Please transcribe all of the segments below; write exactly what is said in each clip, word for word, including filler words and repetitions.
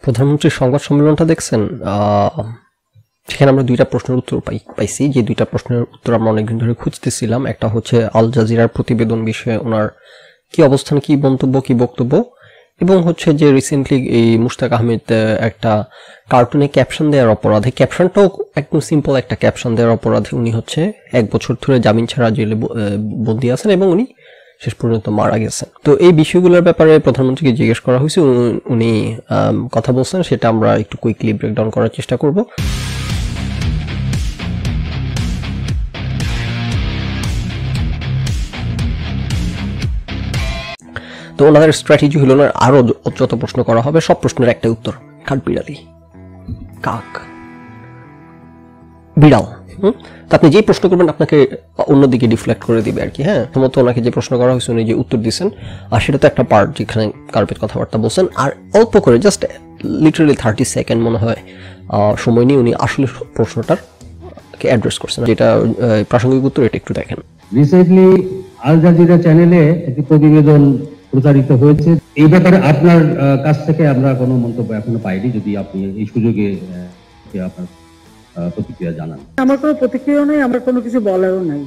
প্রধানমন্ত্রীর সংবাদ সম্মেলনটা দেখছেন? সেখানে আমরা দুইটা প্রশ্নের উত্তর পাই পাইছি যে দুইটা প্রশ্নের উত্তর আমরা অনেকদিন ধরে খুঁজতেছিলাম। একটা হচ্ছে আল জাজিরার প্রতিবেদন বিষয়ে ওনার কি অবস্থান, কি মন্তব্য, কি বক্তব্য, এবং হচ্ছে যে রিসেন্টলি এই মুশতাক আহমেদ একটা কার্টুনে ক্যাপশন দেওয়ার অপরাধে, ক্যাপশনটাও একদম সিম্পল একটা ক্যাপশন দেওয়ার অপরাধে উনি হচ্ছে এক বছর ধরে জামিন ছাড়া জেলে বন্দী আছেন এবং উনি শেষ পর্যন্ত মারা গেছেন। তো এই বিষয়গুলোর ব্যাপারে প্রধানমন্ত্রীকে জিজ্ঞেস করা হয়েছে, উনি কথা বলছেন, সেটা আমরা একটু কুইকলি ব্রেকডাউন করার চেষ্টা করব। তো ওনাদের স্ট্র্যাটেজি হলো না আরো যত প্রশ্ন করা হবে সব প্রশ্নের একটা উত্তর, কাঠবিড়ালি, কাক, বিড়াল। হুম তো আপনি যেই প্রশ্ন করবেন আপনাকে অন্যদিকে ডিফ্লেক্ট করে দিবে আর কি। হ্যাঁ, প্রথমত ওনাকে যে প্রশ্ন করা হয়েছে উনি যে উত্তর দিচ্ছেন, আর সেটা তো একটা পার্ট যেখানে কার্পেট কথাবার্তা বলছেন, আর অল্প করে জাস্ট লিটারালি থার্টি সেকেন্ড মনে হয় সময় নিয়ে উনি আসলে প্রশ্নটার অ্যাড্রেস করছেন, যেটা প্রাসঙ্গিক উত্তর। এটা একটু দেখেন। রিসেন্টলি আল জাজিরা চ্যানেলে একটি প্রতিবেদন প্রচারিত হয়েছে, এই ব্যাপারে আপনার কাছ থেকে আমরা কোনো মন্তব্য এখনো পাইনি, যদি আপনি এই সুযোগে আপনার প্রতিক্রিয়া জানান। আমার কোনো প্রতিক্রিয়া নেই, আমার কোনো কিছু বলারও নাই,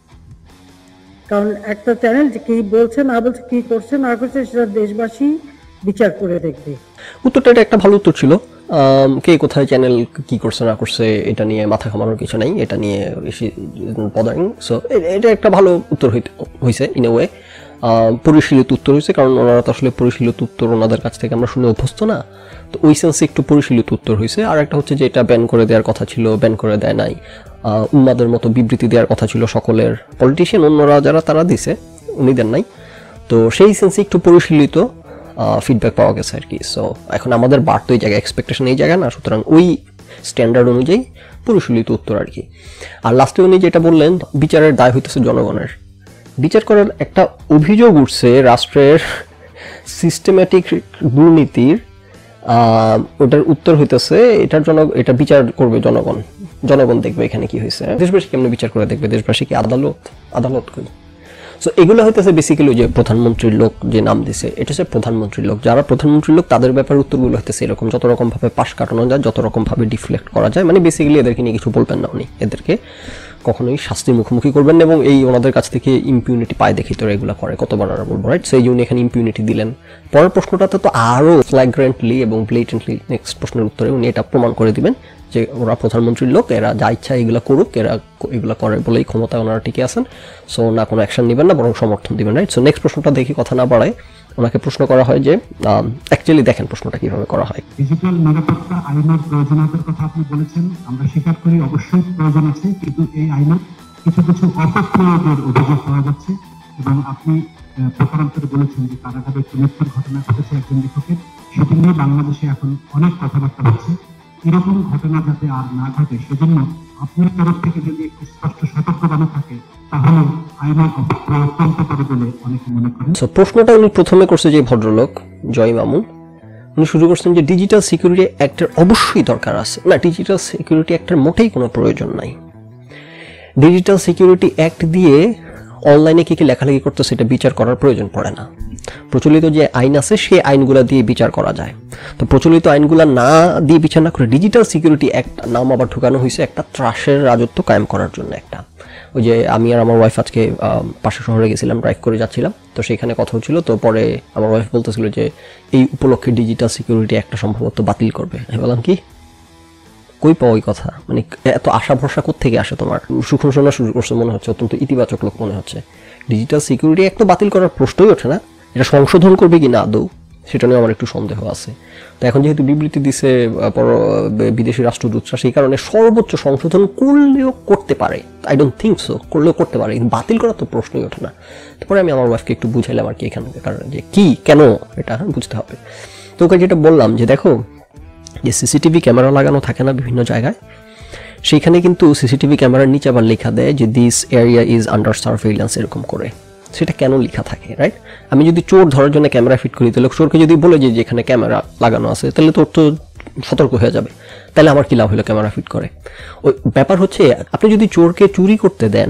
কারণ একটা চ্যানেল কি বলছে না বলছে, কি করছে না করছে, সেটা দেশবাসী বিচার করে দেখবে। উত্তরটা এটা একটা ভালো উত্তর ছিল। কে কোথায় চ্যানেল কি করছে না করছে এটা নিয়ে মাথা ঘামানোর কিছু নাই, এটা নিয়ে বেশি বদারিং। সো এটা একটা ভালো উত্তর হয়েছে ইন এ ওয়ে, পরিশীলিত উত্তর হয়েছে, কারণ ওনারা তো আসলে পরিশীলিত উত্তর ওনাদের কাছ থেকে আমরা শুনে অভ্যস্ত না, তো ওই সেন্সে একটু পরিশীলিত উত্তর হয়েছে। আর একটা হচ্ছে যে এটা ব্যান করে দেওয়ার কথা ছিল, ব্যান করে দেয় নাই, উন্মাদের মতো বিবৃতি দেওয়ার কথা ছিল সকলের, পলিটিশিয়ান অন্যরা যারা তারা দিছে, উনি দেন নাই। তো সেই সেন্সে একটু পরিশীলিত ফিডব্যাক পাওয়া গেছে আর কি। সো এখন আমাদের বার তো এই জায়গায়, এক্সপেকটেশন এই জায়গায় না, সুতরাং ওই স্ট্যান্ডার্ড অনুযায়ী পরিশীলিত উত্তর আর কি। আর লাস্টে উনি যেটা বললেন, বিচারের দায় হইতেছে জনগণের। বিচার করার একটা অভিযোগ উঠছে রাষ্ট্রের সিস্টেম্যাটিক দুর্নীতির, ওটার উত্তর হইতেছে এটার জন্য, এটা বিচার করবে জনগণ, জনগণ দেখবে এখানে কি হয়েছে। দেশবাসী কেমন বিচার করে দেখবে? দেশবাসী কি আদালত? আদালত কই? সো এগুলো হইতেছে বেসিক্যালি যে প্রধানমন্ত্রীর লোক যে নাম দিছে, এটা হচ্ছে প্রধানমন্ত্রীর লোক। যারা প্রধানমন্ত্রীর লোক তাদের ব্যাপারে উত্তরগুলো হইতেছে এরকম, যত রকম ভাবে পাশ কাটানো যায়, যত রকম ভাবে ডিফ্লেক্ট করা যায়। মানে বেসিক্যালি এদেরকে নিয়ে কিছু বলবেন না উনি, এদেরকে কখনোই শাস্তির মুখোমুখি করবেন না, এবং এই ওনাদের কাছ থেকে ইম্পিউনিটি পায় দেখি তো এগুলো করে, কতবার আর বলবো, রাইট? সেই জন্য এখানে ইম্পিউনিটি দিলেন। পরের প্রশ্নটাতে তো আরও ফ্ল্যাগ্রেন্টলি এবং ব্লেটেন্টলি নেক্সট প্রশ্নের উত্তরে উনি এটা প্রমাণ করে দিবেন যে ওরা প্রধানমন্ত্রীর লোক, এরা যা ইচ্ছা এগুলো করুক, এরা এগুলো করে বলেই ক্ষমতায় ওনারা টিকে আছেন। সো না কোনো অ্যাকশন নেবেন না, বরং সমর্থন দিবেন, রাইট? সো নেক্সট প্রশ্নটা দেখি কথা না বাড়ায় ওনাকে প্রশ্ন করা হয় যে, অ্যাকচুয়ালি দেখেন প্রশ্নটা কিভাবে করা হয়। ডিজিটাল নিরাপত্তা আইনের প্রয়োজনীয়তার কথা আপনি বলেছেন, আমরা স্বীকার করি অবশ্যই প্রয়োজন আছে, কিন্তু এই আইনের কিছু কিছু অপপ্রয়োগের অভিযোগ পাওয়া যাচ্ছে, এবং আপনি প্রকারান্তরে বলেছেন যে কারাগারে একটি মৃত্যুর ঘটনা ঘটেছে একজন লেখকের, সেটি নিয়ে বাংলাদেশে এখন অনেক কথাবার্তা হচ্ছে। এরকম ঘটনা যাতে আর না ঘটে সেজন্য আপনার তরফ থেকে যদি একটি স্পষ্ট সতর্কবাণী থাকে, তাহলে আইনের অপপ্রয়োগ কমতে পারে বলে অনেকে মনে করেন। প্রশ্নটা উনি প্রথমে করছে যে ভদ্রলোক জয় মামু, উনি শুরু করছেন যে ডিজিটাল সিকিউরিটি অ্যাক্টের অবশ্যই দরকার আছে। না, ডিজিটাল সিকিউরিটি অ্যাক্টের মোটেই কোনো প্রয়োজন নাই। ডিজিটাল সিকিউরিটি অ্যাক্ট দিয়ে অনলাইনে কি কি লেখালেখি করতে সেটা বিচার করার প্রয়োজন পড়ে না। প্রচলিত যে আইন আছে সেই আইনগুলা দিয়ে বিচার করা যায়। তো প্রচলিত আইনগুলা না দিয়ে বিচার না করে ডিজিটাল সিকিউরিটি অ্যাক্ট নাম আবার ঢুকানো হয়েছে একটা ত্রাসের রাজত্ব কায়েম করার জন্য। একটা ওই যে আমি আর আমার ওয়াইফ আজকে পাশের শহরে গেছিলাম, ড্রাইভ করে যাচ্ছিলাম, তো সেখানে কথা হচ্ছিল, তো পরে আমার ওয়াইফ বলতেছিল যে এই উপলক্ষে ডিজিটাল সিকিউরিটি একটা সম্ভবত বাতিল করবে। আমি বললাম কি, কই পাও ওই কথা? মানে এত আশা ভরসা কোত্থেকে আসে তোমার? সুখন শোনা শুরু করছে মনে হচ্ছে, অত্যন্ত ইতিবাচক লোক মনে হচ্ছে। ডিজিটাল সিকিউরিটি অ্যাক্ট তো বাতিল করার প্রশ্নই ওঠে না, এটা সংশোধন করবে কি না আদৌ সেটা নিয়ে আমার একটু সন্দেহ আছে। তো এখন যেহেতু বিবৃতি দিছে বিদেশি রাষ্ট্রদূতরা, সেই কারণে সর্বোচ্চ সংশোধন করলেও করতে পারে, আই ডোন্ট থিঙ্ক সো, করলেও করতে পারে, কিন্তু বাতিল করার তো প্রশ্নই ওঠে না। তারপরে আমি আমার ওয়াইফকে একটু বুঝাইলাম আর কি এখানে কারণে যে কি কেন এটা বুঝতে হবে। তো ওকে যেটা বললাম যে দেখো, যে সিসিটিভি ক্যামেরা লাগানো থাকে না বিভিন্ন জায়গায়, সেইখানে কিন্তু সিসিটিভি ক্যামেরার নিচে আবার লেখা দেয় যে this area is under surveillance, এরকম করে। সেটা কেন লেখা থাকে, রাইট? আমি যদি চোর ধরার জন্য ক্যামেরা ফিট করি, তাহলে চোরকে যদি বলে যে যেখানে ক্যামেরা লাগানো আছে, তাহলে তোর তো সতর্ক হয়ে যাবে, তাহলে আমার কি লাভ হলো ক্যামেরা ফিট করে? ওই ব্যাপার হচ্ছে, আপনি যদি চোরকে চুরি করতে দেন,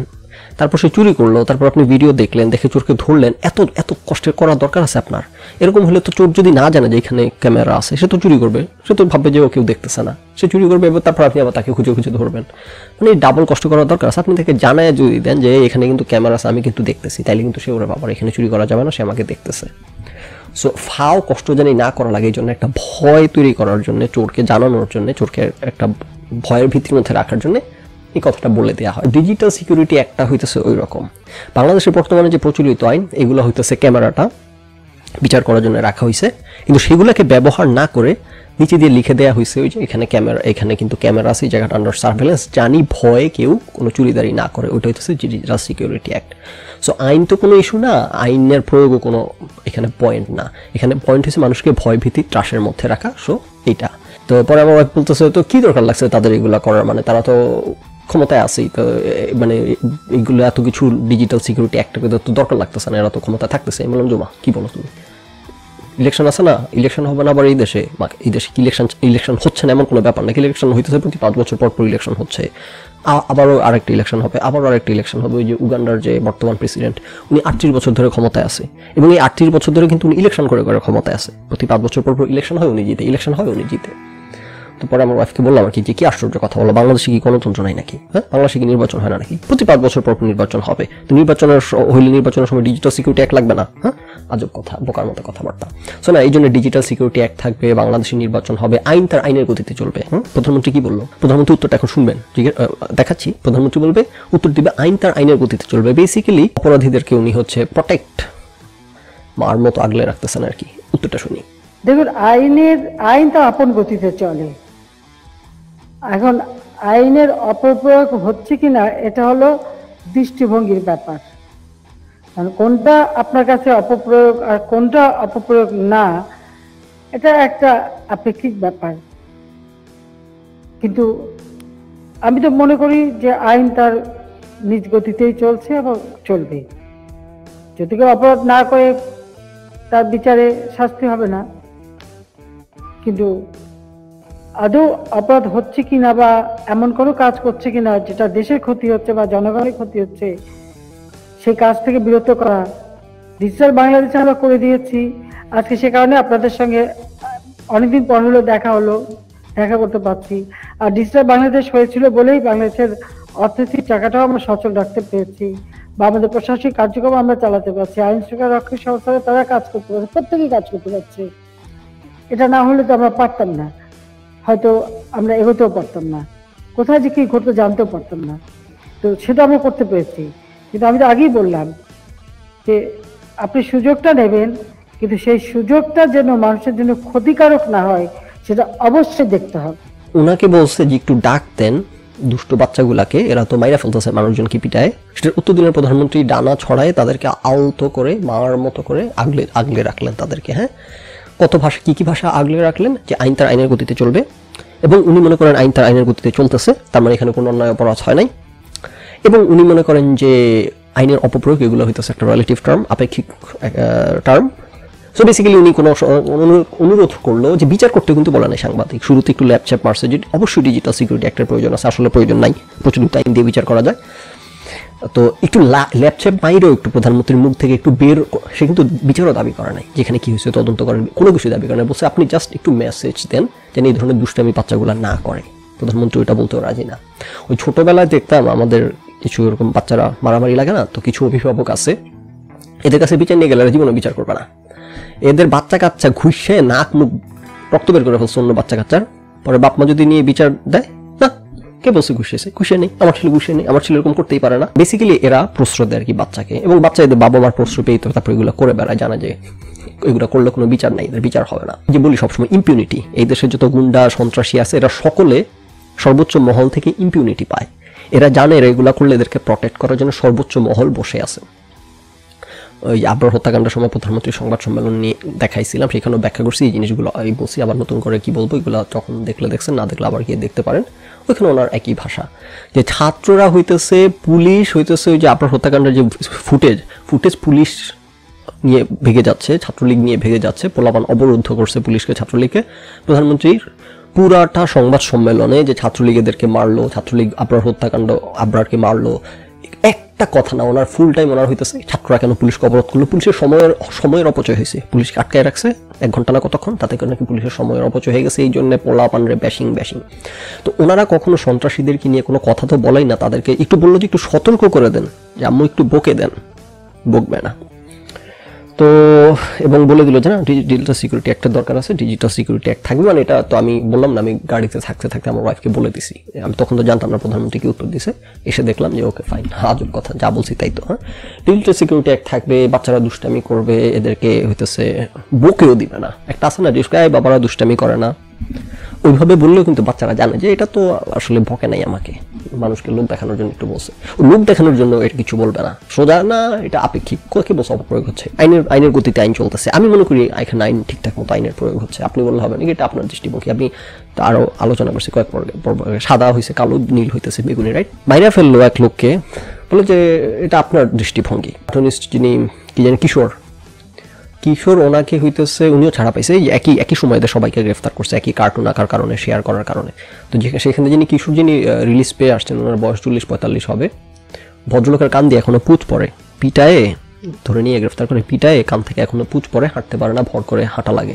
তারপর সে চুরি করলো, তারপর আপনি ভিডিও দেখলেন, দেখে চোরকে ধরলেন, এত এত কষ্টের করার দরকার আছে আপনার? এরকম হলে তো চোর যদি না জানে যে এখানে ক্যামেরা আছে, সে তো চুরি করবে, সে তো ভাববে যে ও কেউ দেখতেছে না, সে চুরি করবে, এবং তারপর আপনি আবার তাকে খুঁজে খুঁজে ধরবেন। মানে ডাবল কষ্ট করার দরকার আছে। আপনি তাকে জানায় যদি দেন যে এখানে কিন্তু ক্যামেরা আছে, আমি কিন্তু দেখতেছি, তাইলে কিন্তু সে ওরা বাবার এখানে চুরি করা যাবে না, সে আমাকে দেখতেছে। সো ফাও কষ্ট জানি না করা লাগে, এই জন্য একটা ভয় তৈরি করার জন্য, চোরকে জানানোর জন্য, চোরকে একটা ভয়ের ভিত্তির মধ্যে রাখার জন্য এই কথাটা বলে দেওয়া হয়। ডিজিটাল সিকিউরিটি একটা হইতেছে ওই রকম। বাংলাদেশের বর্তমানে যে প্রচলিত আইন, এগুলো হইতেছে ক্যামেরাটা বিচার করার জন্য রাখা হয়েছে, কিন্তু সেগুলোকে ব্যবহার না করে নিচে দিয়ে লিখে দেওয়া হয়েছে ওই যে এখানে ক্যামেরা, এখানে কিন্তু ক্যামেরা আছে, এই জায়গাটা আন্ডার সার্ভেলেন্স, জানি ভয়ে কেউ কোনো চুরিদারি না করে। ওইটা হইতেছে ডিজিটাল সিকিউরিটি অ্যাক্ট। সো আইন তো কোনো ইস্যু না, আইনের প্রয়োগও কোনো এখানে পয়েন্ট না। এখানে পয়েন্ট হচ্ছে মানুষকে ভয় ভীতি ত্রাসের মধ্যে রাখা। সো এইটা তো পরে আমার ওয়াইফ বলতেছে, তো কি দরকার লাগছে তাদের এগুলো করার, মানে তারা তো ক্ষমতায় আছেই, তো মানে এগুলো এত কিছু ডিজিটাল সিকিউরিটি অ্যাক্টকে তো দরকার লাগতেছে না, এরা তো ক্ষমতায় থাকতেছে। আমি বললাম, জমা কি বলো তুমি, ইলেকশন আছে না, ইলেকশন হবে না আবার এই দেশে? এই দেশে ইলেকশন ইলেকশন হচ্ছে না এমন কোনো ব্যাপার নাকি? ইলেকশন হইতেছে প্রতি পাঁচ বছর পর পর ইলেকশন হচ্ছে, আবারও আরেকটা ইলেকশন হবে, আবারও আরেকটা ইলেকশন হবে। ওই যে উগান্ডার যে বর্তমান প্রেসিডেন্ট, উনি আটত্রিশ বছর ধরে ক্ষমতায় আছে, এবং এই আটত্রিশ বছর ধরে কিন্তু উনি ইলেকশন করে করে ক্ষমতায় আছে। প্রতি পাঁচ বছর পর পর ইলেকশন হয়, উনি জিতে, ইলেকশন হয় উনি জিতে। তো পরে আমার ওয়াইফকে বললাম আর কি, যে কি আশ্চর্য কথা বলো, বাংলাদেশে কি গণতন্ত্র নাই নাকি? হ্যাঁ, বাংলাদেশে কি নির্বাচন হয় না নাকি? প্রতি পাঁচ বছর পর নির্বাচন হবে, তো নির্বাচনের হইলে নির্বাচনের সময় ডিজিটাল সিকিউরিটি অ্যাক্ট লাগবে না? হ্যাঁ, আজব কথা, বোকার মতো কথাবার্তা। শো না, এই জন্য ডিজিটাল সিকিউরিটি অ্যাক্ট থাকবে, বাংলাদেশে নির্বাচন হবে, আইন তার আইনের গতিতে চলবে। হ্যাঁ, প্রধানমন্ত্রী কি বললো? প্রধানমন্ত্রী উত্তরটা এখন শুনবেন, দেখাচ্ছি। প্রধানমন্ত্রী বলবে, উত্তর দিবে, আইন তার আইনের গতিতে চলবে। বেসিক্যালি অপরাধীদেরকে উনি হচ্ছে প্রটেক্ট, মার মতো আগলে রাখতেছেন আর কি। উত্তরটা শুনি। দেখুন, আইনের আইন তো আপন গতিতে চলে। এখন আইনের অপপ্রয়োগ হচ্ছে কিনা এটা হলো দৃষ্টিভঙ্গির ব্যাপার। কোনটা আপনার কাছে অপপ্রয়োগ আর কোনটা অপপ্রয়োগ না, এটা একটা আপেক্ষিক ব্যাপার। কিন্তু আমি তো মনে করি যে আইন তার নিজ গতিতেই চলছে এবং চলবে। যদি কেউ অপরাধ না করে তার বিচারে শাস্তি হবে না, কিন্তু আদৌ অপরাধ হচ্ছে কিনা বা এমন কোনো কাজ করছে কিনা যেটা দেশের ক্ষতি হচ্ছে বা জনগণের ক্ষতি হচ্ছে, সেই কাজ থেকে বিরত করা ডিজিটাল বাংলাদেশে আমরা করে দিয়েছি। আজকে সে কারণে আপনাদের সঙ্গে অনেকদিন পর হলো দেখা হলো, দেখা করতে পারছি। আর ডিজিটাল বাংলাদেশ হয়েছিল বলেই বাংলাদেশের অর্থনৈতিক চাকাটাও আমরা সচল রাখতে পেরেছি, বা আমাদের প্রশাসনিক কার্যক্রম আমরা চালাতে পারছি, আইন শৃঙ্খলা রক্ষী সংস্থারা তারা কাজ করতে পারছে, প্রত্যেকেই কাজ করতে পারছে। এটা না হলে তো আমরা পারতাম না, হয়তো আমরা এগোতেও পারতাম না, কোথায় যে কি ঘটতে জানতেও পারতাম না। তো সেটা আমরা করতে পেরেছি। কিন্তু আমি তো আগেই বললাম যে আপনি সুযোগটা নেবেন, কিন্তু সেই সুযোগটা যেন মানুষের জন্য ক্ষতিকারক না হয় সেটা অবশ্যই দেখতে হবে। ওনাকে বলছে যে একটু ডাক দেন দুষ্ট বাচ্চাগুলাকে, এরা তো মাইরা ফেলতেছে মানুষজন কি পিটায়। সেটার উত্তর দিনের প্রধানমন্ত্রী ডানা ছড়ায় তাদেরকে আলতো করে মার মতো করে আগলে আগলে রাখলেন তাদেরকে। হ্যাঁ, কত ভাষা, কি কি ভাষা আগলে রাখলেন, যে আইন তার আইনের গতিতে চলবে, এবং উনি মনে করেন আইন তার আইনের গতিতে চলতেছে, তার মানে এখানে কোনো অন্যায় অপরাধ হয় নাই। এবং উনি মনে করেন যে আইনের অপপ্রয়োগ এগুলো হইতেছে একটা রিলেটিভ টার্ম, আপেক্ষিক টার্ম। সো বেসিক্যালি উনি কোনো অনুরোধ করলো যে বিচার করতে কিন্তু বলা নাই সাংবাদিক, শুরুতে একটু ল্যাপচ্যাপ মারছে যে অবশ্যই ডিজিটাল সিকিউরিটি অ্যাক্টের প্রয়োজন আছে, আসলে প্রয়োজন নাই, প্রচলিত আইন দিয়ে বিচার করা যায়। তো একটু ল্যাপচ্যাপ মাইরেও একটু প্রধানমন্ত্রীর মুখ থেকে একটু বের, সে কিন্তু বিচারও দাবি করে নাই, যেখানে কি হয়েছে তদন্ত করেন, কোনো কিছু দাবি করে না, বলছে আপনি জাস্ট একটু মেসেজ দেন যেন এই ধরনের দুষ্টামি বাচ্চাগুলো না করে। প্রধানমন্ত্রী ওইটা বলতেও রাজি না। ওই ছোটবেলায় দেখতাম আমাদের কিছু এরকম বাচ্চারা মারামারি লাগে না, তো কিছু অভিভাবক আছে এদের কাছে বিচার নিয়ে গেলে জীবনে বিচার করবে না, এদের বাচ্চা কাচ্চা ঘুষে নাক মুখ রক্ত বের করে ফেলছে অন্য বাচ্চা কাচ্চার, পরে বাপ মা যদি নিয়ে বিচার দেয়, না কে বলছে ঘুষিয়েছে, ঘুষিয়ে নেই, আমার ছেলে ঘুষিয়ে নেই, আমার ছেলে এরকম করতেই পারে না। বেসিক্যালি এরা প্রশ্রয় দেয় আর কি বাচ্চাকে, এবং বাচ্চা এদের বাবা মার প্রশ্রয় পেয়ে তো তারপর এগুলো করে বেড়ায়, জানা যে এগুলো করলে কোনো বিচার নাই, এদের বিচার হবে না। যে বলি সবসময় ইম্পিউনিটি, এই দেশের যত গুন্ডা সন্ত্রাসী আছে এরা সকলে সর্বোচ্চ মহল থেকে ইম্পিউনিটি পায়। এরা জানে এরা এগুলা করলে এদেরকে প্রটেক্ট করার জন্য সর্বোচ্চ মহল বসে আছে। ওই আবরার হত্যাকাণ্ডের সময় প্রধানমন্ত্রী সংবাদ সম্মেলন নিয়ে দেখাইছিলাম, সেখানেও ব্যাখ্যা করছি এই জিনিসগুলো। এই বলছি আবার নতুন করে কি বলবো, এগুলো যখন দেখলে দেখছেন, না দেখলে আবার গিয়ে দেখতে পারেন। ওইখানে ওনার একই ভাষা, যে ছাত্ররা হইতেছে পুলিশ হইতেছে ওই যে আবরার হত্যাকাণ্ডের যে ফুটেজ ফুটেজ পুলিশ নিয়ে ভেগে যাচ্ছে, ছাত্রলীগ নিয়ে ভেগে যাচ্ছে, পোলাপান অবরুদ্ধ করছে পুলিশকে, ছাত্রলীগকে। প্রধানমন্ত্রীর পুরাটা সংবাদ সম্মেলনে যে ছাত্রলীগ এদেরকে মারলো, ছাত্রলীগ আবরার হত্যাকাণ্ড আবরারকে মারলো, একটা কথা না, ওনার ফুল টাইম ওনার হইতেছে ছাত্ররা কেন পুলিশকে অবরোধ করলো, পুলিশের সময়ের সময়ের অপচয় হয়েছে, পুলিশকে আটকায় রাখছে এক ঘন্টা না কতক্ষণ, তাতে করে নাকি পুলিশের সময়ের অপচয় হয়ে গেছে, এই জন্য পোলা পানরে ব্যাশিং ব্যাশিং। তো ওনারা কখনো সন্ত্রাসীদেরকে নিয়ে কোনো কথা তো বলেই না, তাদেরকে একটু বললো যে একটু সতর্ক করে দেন, যে আম্মু একটু বকে দেন, বকবে না। তো এবং বলে দিল যে না ডিজিটাল সিকিউরিটি অ্যাক্টের দরকার আছে, ডিজিটাল সিকিউরিটি অ্যাক্ট থাকবে, মানে এটা তো আমি বললাম না, আমি গাড়িতে থাকতে থাকতে আমার ওয়াইফকে বলে দিছি, আমি তখন তো জানতাম না প্রধানমন্ত্রী কি উত্তর দিছে, এসে দেখলাম যে ওকে ফাইন, আজব কথা, যা বলছি তাই তো। হ্যাঁ, ডিজিটাল সিকিউরিটি অ্যাক্ট থাকবে, বাচ্চারা দুষ্টামি করবে, এদেরকে হইতেছে বকেও দিবে না, একটা আছে না যে বাবারা দুষ্টামি করে না, ওইভাবে বললেও কিন্তু বাচ্চারা জানে যে এটা তো আসলে বকে নাই, আমাকে মানুষকে লোক দেখানোর জন্য একটু বলছে, লোক দেখানোর জন্য এটা কিছু বলবে না, সোজা না, এটা আপেক্ষিক, কে বলছে অপপ্রয়োগ হচ্ছে, আইনের আইনের গতিতে আইন চলতেছে, আমি মনে করি এখানে আইন ঠিকঠাক মতো আইনের প্রয়োগ হচ্ছে, আপনি বললে হবে নাকি, এটা আপনার দৃষ্টিভঙ্গি, আপনি আরো আলোচনা করছি কয়েক পর্বে, সাদা হয়েছে কালো, নীল হইতেছে বেগুনি, রাইট, বাইরে ফেললো এক লোককে, বলে যে এটা আপনার দৃষ্টিভঙ্গি। কার্টুনিস্ট যিনি কি জানি কিশোর কিশোর ওনাকে হইতেছে, উনিও ছাড়া পাইছে, একই একই সময়তে সবাইকে গ্রেফতার করছে, একই কার্টুন আঁকার কারণে, শেয়ার করার কারণে। তো সেখানে যিনি কিশোর যিনি রিলিজ পেয়ে আসছেন, ওনার বয়স চল্লিশ পঁয়তাল্লিশ হবে, ভদ্রলোকের কান দিয়ে এখনো পুঁজ পড়ে, পিটায়ে ধরে নিয়ে গ্রেফতার করে পিটায়ে কান থেকে এখনো পুঁজ পড়ে, হাঁটতে পারে না, ভর করে হাঁটা লাগে।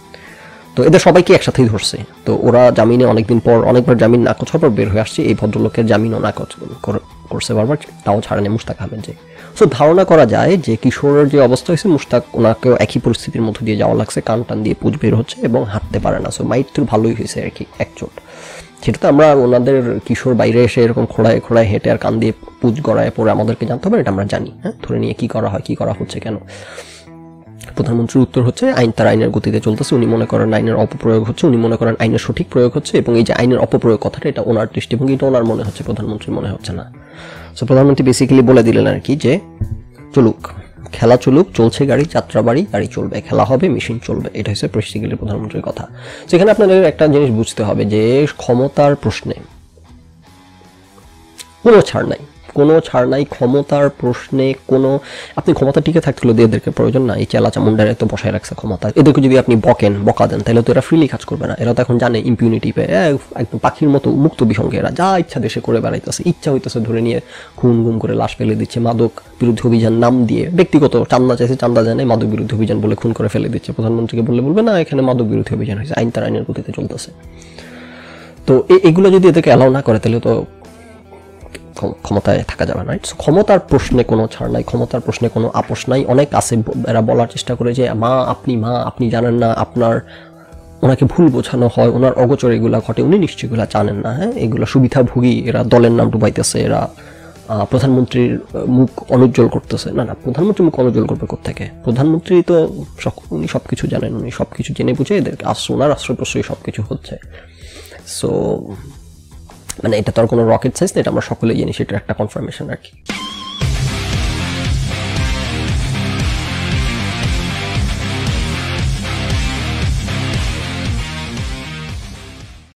তো এদের সবাইকে একসাথেই ধরছে, তো ওরা জামিনে অনেকদিন পর অনেকবার জামিন নাকচ হওয়ার পর বের হয়ে আসছে, এই ভদ্রলোকের জামিনও নাকচ করছে বারবার, তাও ছাড়েনি মুশতাক আহমেদ। যে সো ধারণা করা যায় যে কিশোরের যে অবস্থা হয়েছে, মুশতাক ওনাকেও একই পরিস্থিতির মধ্যে দিয়ে যাওয়া লাগছে, কান টান দিয়ে পুঁজ বের হচ্ছে এবং হাঁটতে পারে না, সো মাইট তো ভালোই হয়েছে আর কি একচোট। সেটা তো আমরা ওনাদের কিশোর বাইরে এসে এরকম খোড়ায় খোড়ায় হেঁটে আর কান দিয়ে পুঁজ গড়ায় পরে আমাদেরকে জানতে হবে, এটা আমরা জানি। হ্যাঁ, ধরে নিয়ে কি করা হয়, কি করা হচ্ছে, কেন। প্রধানমন্ত্রীর উত্তর হচ্ছে আইন তার আইনের গতিতে চলতেছে, উনি মনে করেন আইনের অপপ্রয়োগ হচ্ছে, উনি মনে করেন আইনের সঠিক প্রয়োগ হচ্ছে, এবং এই যে আইনের অপপ্রয়োগ কথাটা, এটা ওনার দৃষ্টিভঙ্গি, এটা ওনার মনে হচ্ছে, প্রধানমন্ত্রী মনে হচ্ছে না। সো প্রধানমন্ত্রী বেসিক্যালি বলে দিলেন আর কি যে চলুক, খেলা চলুক, চলছে গাড়ি, যাত্রা বাড়ি, গাড়ি চলবে, খেলা হবে, মেশিন চলবে, এটা হচ্ছে বেসিক্যালি প্রধানমন্ত্রীর কথা। সেখানে আপনাদের একটা জিনিস বুঝতে হবে যে ক্ষমতার প্রশ্নে কোনো ছাড় নাই, কোনো ছাড় নাই, ক্ষমতার প্রশ্নে কোনো, আপনি ক্ষমতা টিকে থাকতে হলে এদেরকে প্রয়োজন না, এই চেলা চামুন্ডারে তো বসায় রাখছে ক্ষমতা, এদেরকে যদি আপনি বকেন বকা দেন তাহলে তো এরা ফ্রিলি কাজ করবে না, এরা তো এখন জানে ইম্পিউনিটি পেয়ে একদম পাখির মতো মুক্ত বিসঙ্গে এরা যা ইচ্ছা দেশে করে বেড়াইতেছে, ইচ্ছা হইতেছে ধরে নিয়ে খুন গুম করে লাশ ফেলে দিচ্ছে, মাদক বিরুদ্ধে অভিযান নাম দিয়ে ব্যক্তিগত চান্দা চাইছে, চান্দা জানে, মাদক বিরুদ্ধে অভিযান বলে খুন করে ফেলে দিচ্ছে, প্রধানমন্ত্রীকে বললে বলবে না এখানে মাদক বিরুদ্ধে অভিযান হয়েছে, আইন তার আইনের গতিতে চলতেছে। তো এগুলো যদি এদেরকে অ্যালাউ না করে তাহলে তো ক্ষমতায় থাকা যাবে না। ক্ষমতার প্রশ্নে কোনো ছাড় নাই, ক্ষমতার প্রশ্নে কোনো আপোষ নাই। অনেক আছে এরা বলার চেষ্টা করে যে মা আপনি মা আপনি জানেন না, আপনার ওনাকে ভুল বোঝানো হয়, ওনার অগোচর এগুলা ঘটে, উনি নিশ্চয়ই এগুলা জানেন না। হ্যাঁ, এগুলো সুবিধাভোগী, এরা দলের নাম ডুবাইতেছে, এরা প্রধানমন্ত্রীর মুখ অনুজ্জ্বল করতেছে। না না, প্রধানমন্ত্রীর মুখ অনুজ্জ্বল করবে কোত্থেকে? প্রধানমন্ত্রী তো উনি সব কিছু জানেন, উনি সব কিছু জেনে বুঝে এদেরকে আশ্রয়, ওনার আশ্রয় প্রশ্রয় সব কিছু হচ্ছে। সো মানে এটা তো আর কোনো রকেট সায়েন্স না, এটা আমরা সকলেই জানি, সেটার একটা কনফার্মেশন আর কি।